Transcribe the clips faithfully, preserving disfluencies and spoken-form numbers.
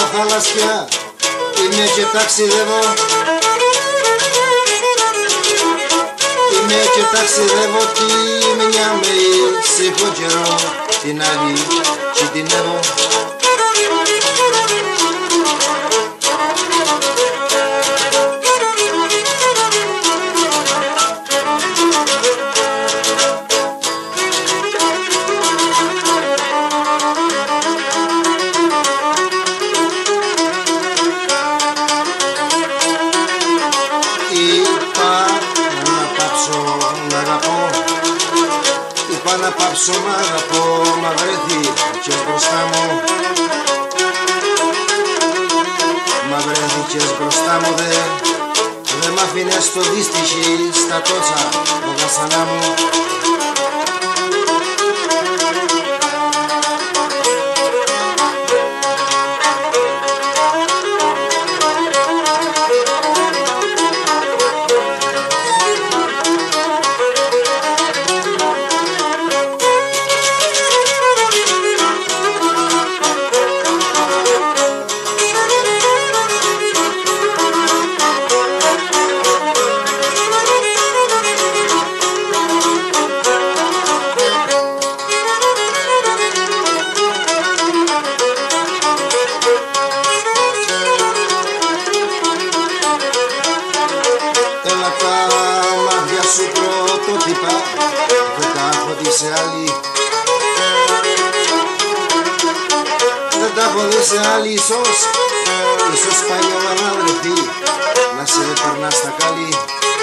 στα θαλασσιά είμαι και ταξιδεύω, είμαι και ταξιδεύω τη μια με ήσυχο καιρό, την άλλη κινδυνεύω. Είπα να πάψω μ' αγαπώ, μα βρέθηκες μπροστά μου, μα βρέθηκες μπροστά μου, δε δε μ' αφήνες στο δίστυχη στα τόσα το βασανά μου. Δεν τα έχω δει σε άλλη, δεν τα έχω δει σε άλλη, ίσως, ίσως παλιόλα να βρεθεί, να σε περνά στα καλή.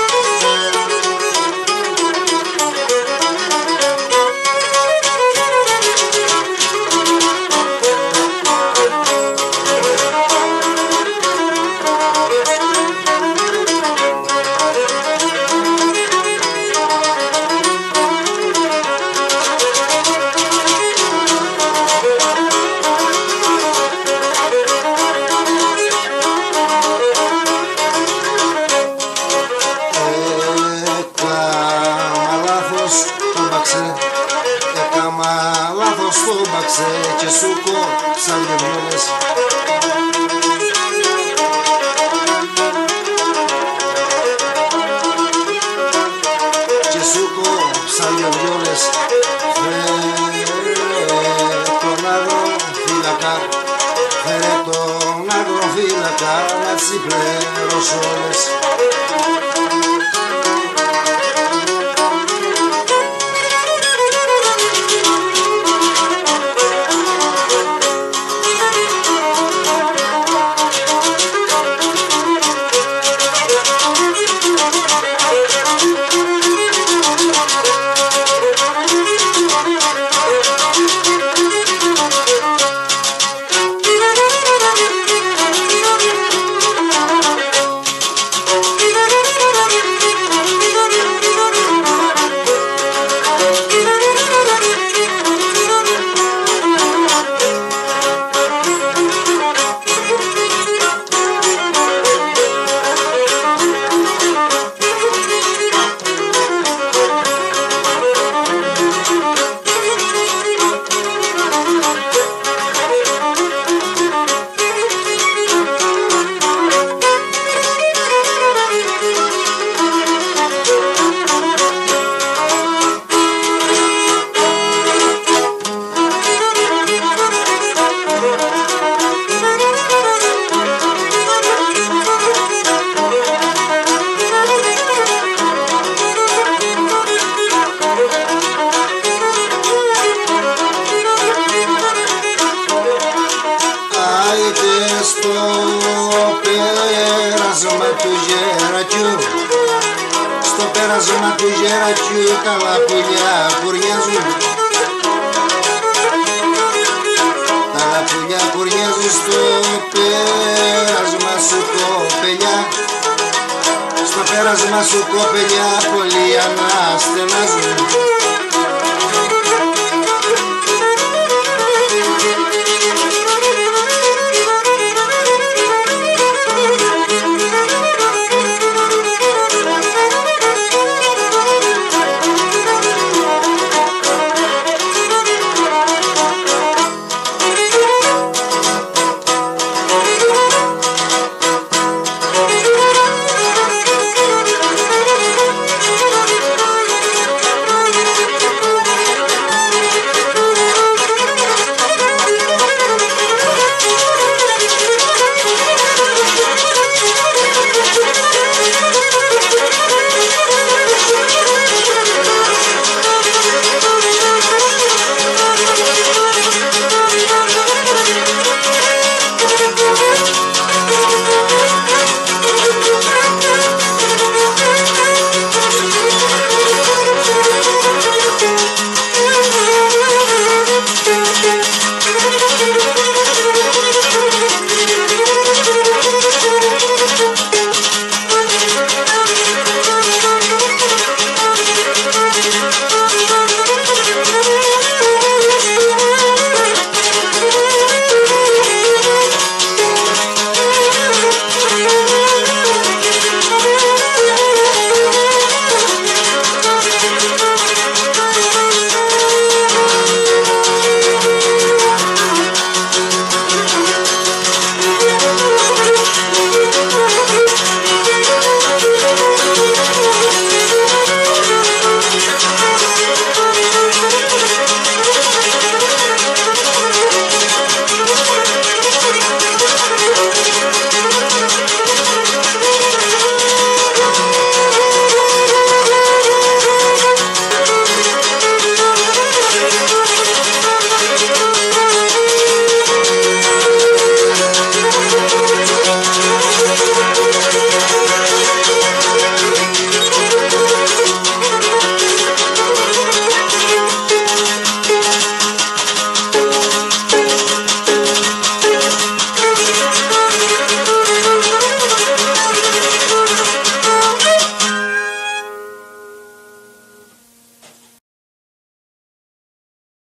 Έκαμα λάθος το μπαξέ και σου κόψα λιβιόλες. Και σου κόψα λιβιόλες. Φέρε τον αγροφύλακα, φέρε τον αγροφύλακα να τις πληρώσω όλες. Στο πέρασμα του γερατιού, στο πέρασμα του γερατιού καλά πουλιά κουρνιάζουν, τα λαπουλιά κουρνιάζουν στο πέρασμα σου κοπελιά, στο πέρασμα σου κοπελιά πολλοί αναστενάζουν.